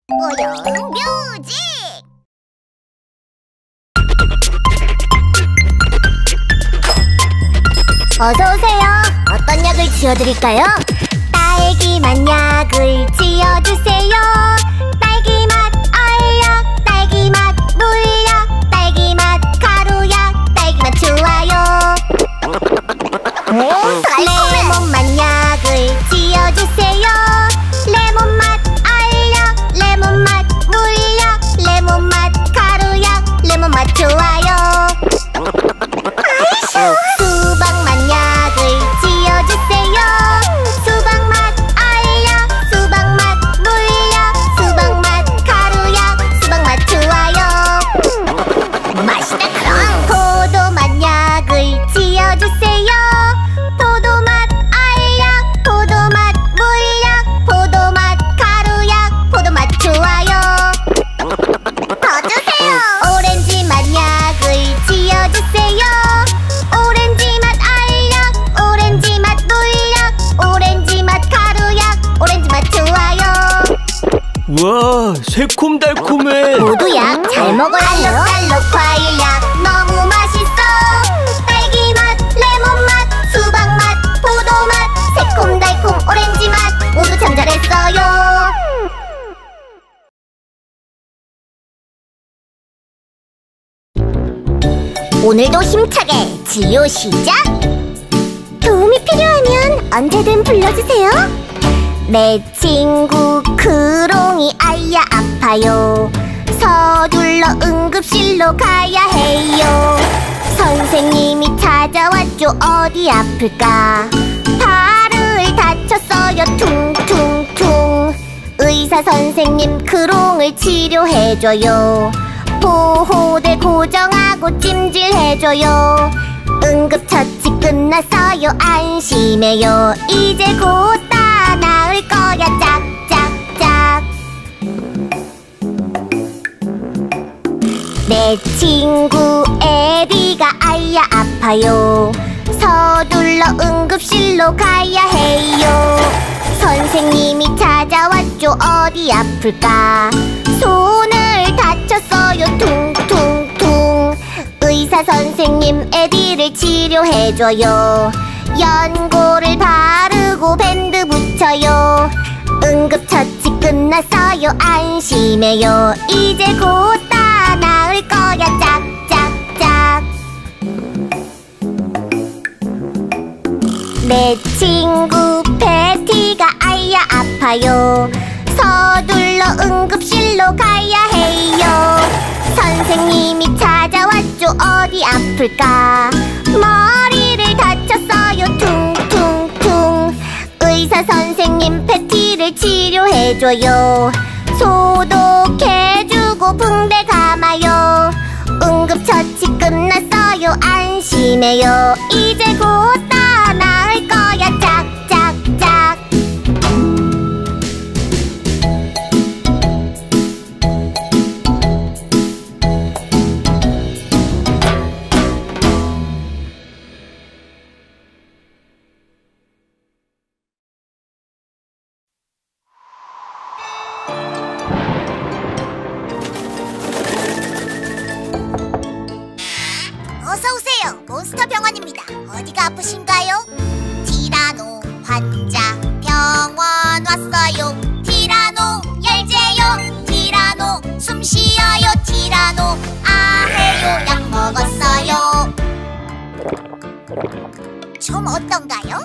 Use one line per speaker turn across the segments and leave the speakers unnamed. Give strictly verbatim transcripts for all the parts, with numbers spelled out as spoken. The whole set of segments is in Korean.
뽀용 뮤직! 어서오세요. 어떤 약을 지어드릴까요? 딸기맛 약을 지어주세요. 딸기맛 알약, 딸기맛 물약, 딸기맛 가루약, 딸기맛 좋아요. 오, 레몬맛 약을 지어주세요. 레몬맛 알약, 레몬맛 물약, 레몬맛 가루약, 레몬맛 좋아요. 아이쇼. 수박맛 약을 지어주세요. 수박맛 알약, 수박맛 물약, 수박맛 가루약, 수박맛 좋아요. 맛있다 그럼. 포도맛 약을 지어주세요. 포도맛 알약, 포도맛 물약, 포도맛 가루약, 포도맛 좋아요. 더 주세요. 오렌지맛 약을 지어주세요. 오렌지맛 알약, 오렌지맛 물약, 오렌지맛 가루약, 오렌지맛 좋아요.
우와, 새콤달콤해.
모두 약 잘 먹어요. 알록달록 과일약 너무 맛있어. 딸기맛, 레몬맛, 수박맛, 포도맛, 새콤달콤 오렌지맛 모두 참 잘했어요. 오늘도 힘차게 진료 시작! 도움이 필요하면 언제든 불러주세요. 내 친구 크롱이 아야 아파요. 서둘러 응급실로 가야 해요. 선생님이 찾아왔죠. 어디 아플까? 발을 다쳤어요. 퉁퉁퉁. 의사 선생님 크롱을 치료해줘요. 보호대 고정하고 찜질해줘요. 응급처치 끝났어요. 안심해요. 이제 곧 다 나을 거야. 짝짝짝. 내 친구 에디가 아야 아파요. 서둘러 응급실로 가야 해요. 선생님이 찾아왔죠. 어디 아플까? 손을 다쳤어요. 퉁퉁퉁. 의사 선생님 에디를 치료해줘요. 연고를 바르고 밴드 붙여요. 응급처치 끝났어요. 안심해요. 이제 곧 다 나을 거야. 짝짝짝. 내 친구 패티가 아야 아파요. 서둘러 응급실로 가야 해요. 선생님이 찾아왔죠. 어디 아플까? 머리를 다쳤어요. 퉁퉁퉁. 의사 선생님 패티를 치료해줘요. 소독해주고 붕대 감아요. 응급처치 끝났어요. 안심해요. 이제 곧 다 나을 거야. 짝짝짝. 어서오세요. 몬스터 병원입니다. 어디가 아프신가요? 티라노 환자 병원 왔어요. 티라노 열재요. 티라노 숨쉬어요. 티라노 아해요. 약 먹었어요. 좀 어떤가요?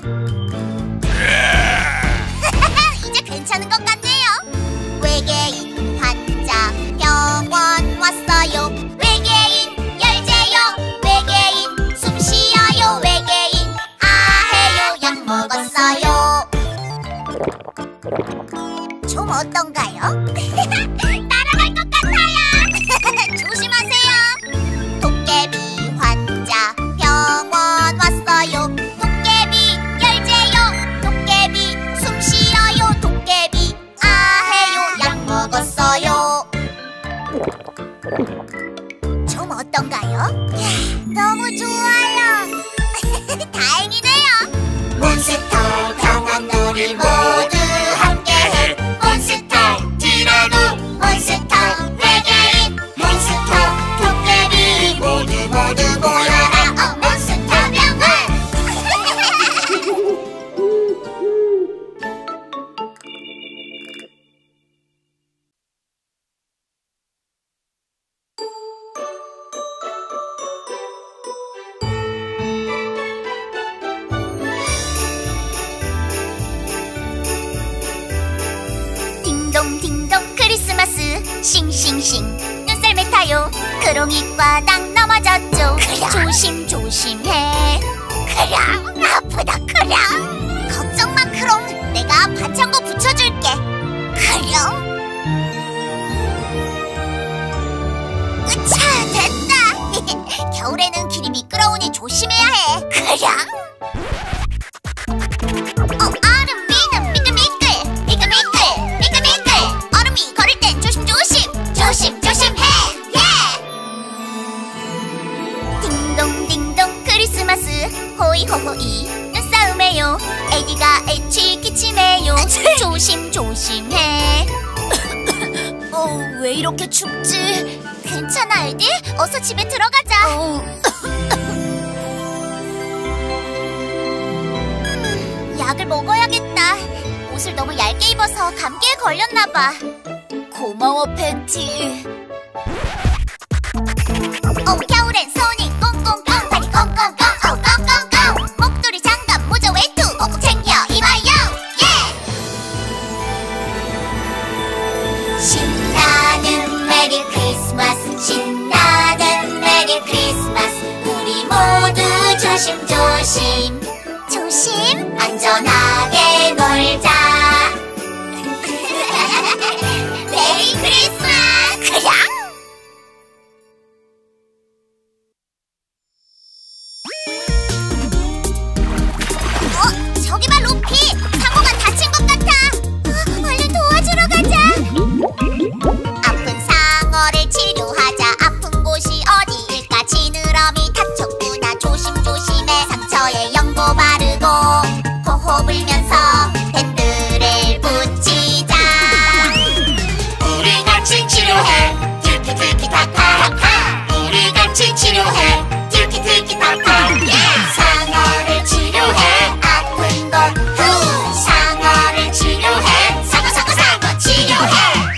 이제 괜찮은 것 같네요. 외계인 환자 병원 왔어요. 외계인 열재요. 외계인 숨쉬어요. 외계인 아해요. 약 먹었어요. 좀 어떤가요? 따라갈 것 같아요. 조심하세요. 도깨비 환자 병원 왔어요. 도깨비 열재요. 도깨비 숨쉬어요. 도깨비 아해요. 약 먹었어요. 좀 어떤가요? 너무 좋아요. 다행이네요. 몬스터 병원 우리 모두 함께해. 몬스터 티라노 크롱이 과당 넘어졌죠. 조심 조심해. 크롱 아프다 크롱. 걱정 마 크롱. 내가 반창고 붙여줄게. 크롱. 으차 됐다. 겨울에는 길이 미끄러우니 조심해야 해. 크롱. 어 얼음 위는 미끌미끌 미끌미끌 미끌미끌. 얼음이 걸을 땐 조심조심 조심 조심해. 예. 딩동딩동 크리스마스 호이호호이 눈싸움해요. 에디가 애취 기침해요. 조심 조심해. 어, 왜 이렇게 춥지? 괜찮아 에디? 어서 집에 들어가자. 어. 약을 먹어야겠다. 옷을 너무 얇게 입어서 감기에 걸렸나봐. 고마워 패티. 어 겨울엔 손이 꽁꽁꽁 발이 꽁꽁꽁 어 꽁꽁꽁. 목도리 장갑 모자 외투 꼭꼭 챙겨 입어요. 예. 신나는 메리 크리스마스 신나는 메리 크리스마스. 우리 모두 조심조심 조심 안전하게 놀자. 메리 크리스마스. 그냥 어? 저기 봐 루피. 상어가 다친 것 같아. 어, 얼른 도와주러 가자. 아픈 상어를 치료하자. 아픈 곳이 어디일까? 지느러미 다쳤구나. 조심조심해. 상처에 연고 바르고 호호 불면서 밴드를 붙이자.
우리 같이 치료해 티키티키타카. 우리 같이 치료해 티키티키타카. 상어를 치료해 아픈 걸 후. 상어를 치료해 상어 상어 상어 치료해.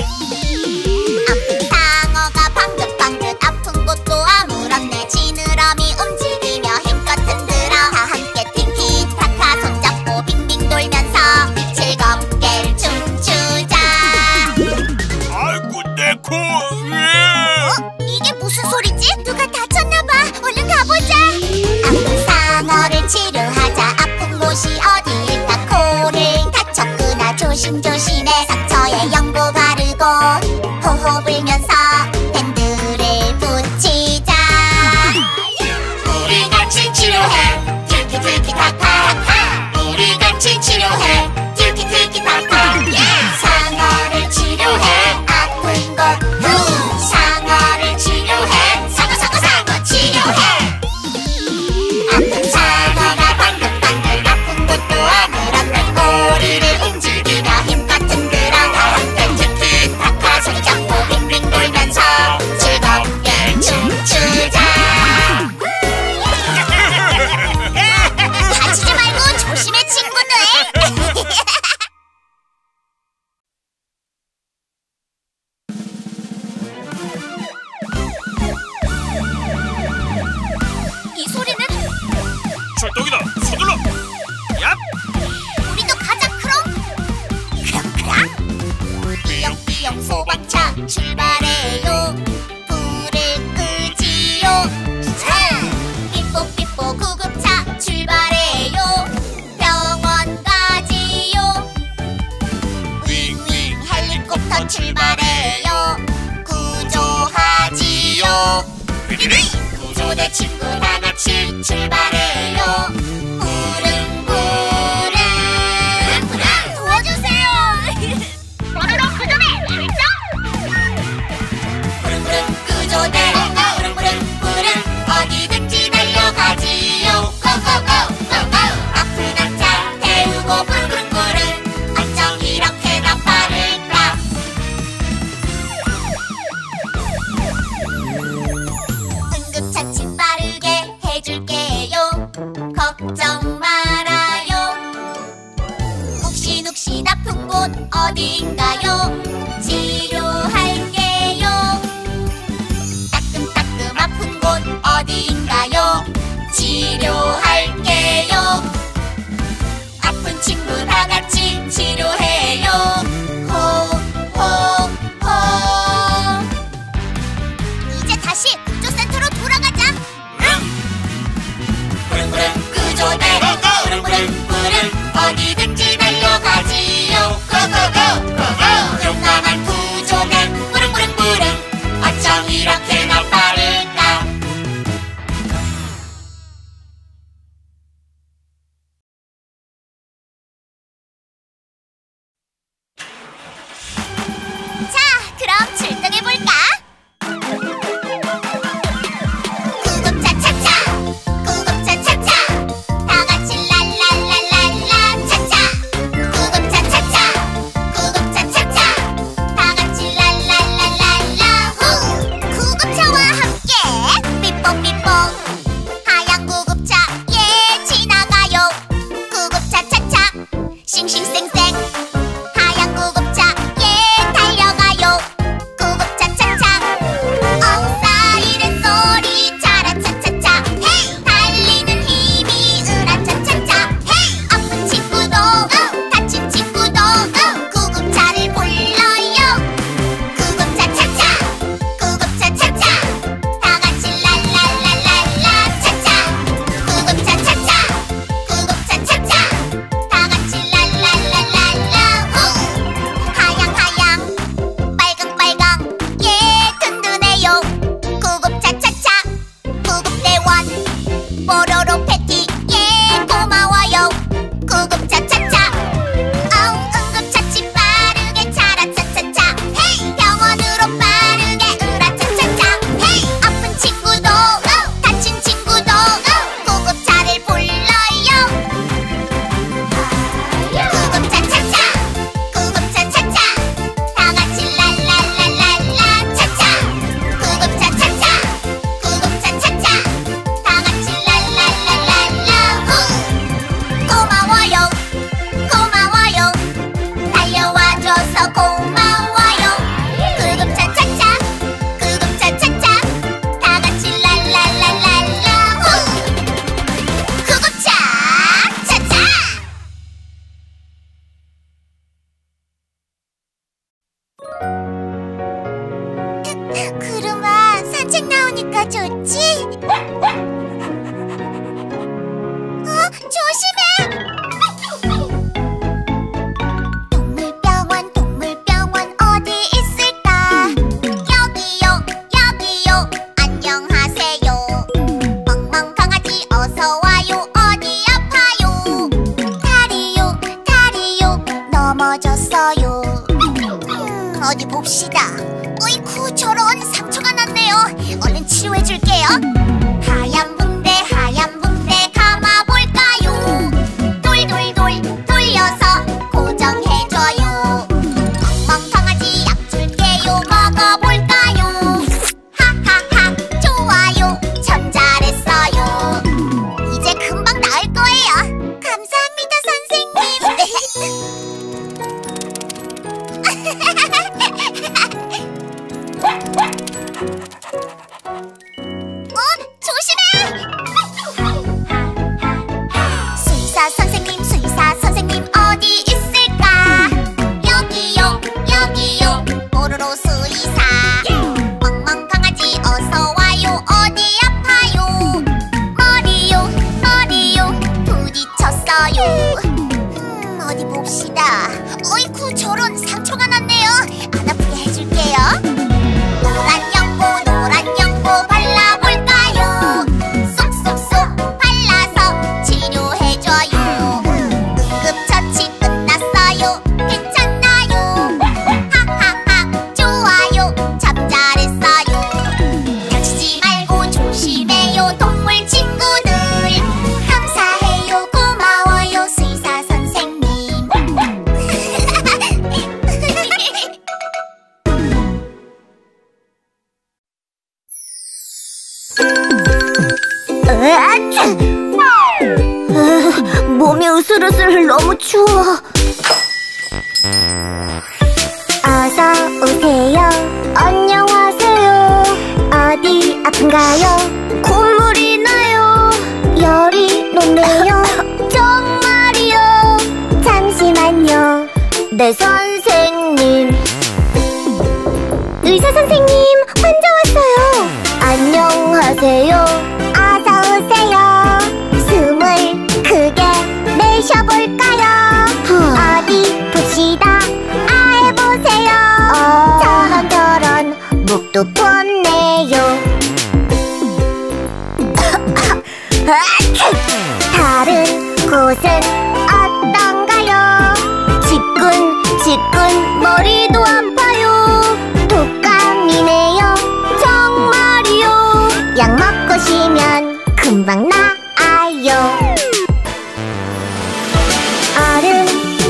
아픈 상어가 방긋방긋 아픈 곳도 아물었네. 지느러미 움직이며 힘껏 흔들어. 다 함께 티키타카 손잡고 빙빙 돌면서 즐겁게 춤추자.
아이고 내 코.
어? 이게 무슨 소리지? 누가 다쳤나봐. 얼른 가보자. 아픈 상어를 치료하자. 아픈 곳이 어디일까? 코를 다쳤구나. 조심조심해. 상처에 연고 바르고 호호 불면서 밴드를 붙이자.
우리 같이 치료해 티키티키타카. 우리 같이 치료해 티키티키타카. 상어를 치료해 아픈 것 후. 상어를 치료해 상어 상어 상어 치료해. 아픈 상어가 방긋방긋 아픈 곳도 아물었네. 꼬리를 움직이며 힘껏 흔들어. 다 함께 티키타카 손잡고 빙빙 돌면서 즐겁게 춤추자.
다치지 말고 조심해 친구들. 이 소리는
출동이다. 서둘러. 얍.
우리도 가자 크롱. 크롱크롱. 삐용삐용 소방차 출발해요. 불을 끄지요. 삐뽀삐뽀 구급차 출발해요. 병원 가지요. 윙윙 헬리콥터 출발해요. 구조하지요. 구조대 친구 다 같이 출발해요. 부릉부릉 도와주세요. 오늘은 구조대 출동. 부릉부릉 구조대 부릉부릉 부릉 어디든지 달려가지요. 고고고고고. 아픈 환자 태우고 부릉부릉 어쩜 이렇게나 빠를까? 응급처치 빠르게 해줄게요. 걱정 구름아, 산책 나오니까 좋지? 어? 조심해! 동물병원, 동물병원 어디 있을까? 여기요, 여기요, 안녕하세요. 멍멍 강아지 어서 와요. 어디 아파요? 다리요, 다리요, 넘어졌어요. 음, 어디 봅시다. 어이쿠, 저런 상처가 났네요. 얼른 치료해줄게요. 하얀 붕대, 하얀 붕대 감아볼까요? 돌돌돌 돌려서 고정해줘요. 멍멍 강아지 약 줄게요. 먹어볼까요? 하하하, 좋아요, 참 잘했어요. 이제 금방 나을 거예요. 감사합니다, 선생님. 어? 조심해! 수의사 선생님, 수의사 선생님 어디 있을까? 여기요, 여기요, 뽀로로 수의사. 멍멍 강아지 어서 와요. 어디 아파요? 머리요, 머리요, 부딪혔어요. 음, 어디 봅시다. 어이쿠, 저런 상처가 났네요. 안 아프게 해줄게요. 노란 연고, 노란 연고 발라볼까요? 쏙쏙쏙 발라서 치료해줘요. 응급처치 끝났어요. 괜찮나요? 하하하, 좋아요, 참 잘했어요. 다치지 말고 조심해요, 동물 친구들. 감사해요, 고마워요, 수의사 선생님. 몸이 으슬으슬 너무 추워. 어서 오세요. 안녕하세요. 어디 아픈가요? 콧물이 나요. 열이 높네요. 정말이요? 잠시만요. 네, 선생님. 의사 선생님, 환자 왔어요. 안녕하세요. 어서 오세요. 숨을 크게 내쉬어볼까요? 어디 봅시다. 아, 해보세요. 어... 저런 저런 목도 pos네요. 다른 곳은 어떤가요? 지끈지끈 머리도 아파요. 독감이네요. 정말이요? 약 먹고 쉬면 금방 나아요. 얼음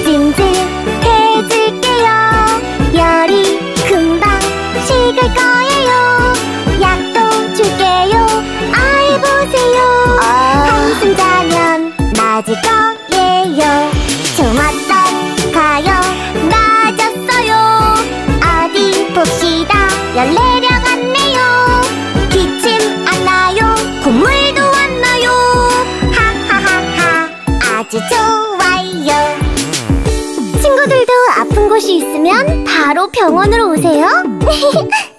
찜질해줄게요. 열이 금방 식을 거예요. 약도 줄게요. 아이 보세요. 아... 한숨 자면 맞을 거예요. 좀 어떤가요? 나아졌어요. 어디 봅시다. 열 내려갔네요. 기침 안 나요. 콧물도 안 나요. 하하하하, 아주 좋아요. 친구들도 아픈 곳이 있으면 바로 병원으로 오세요.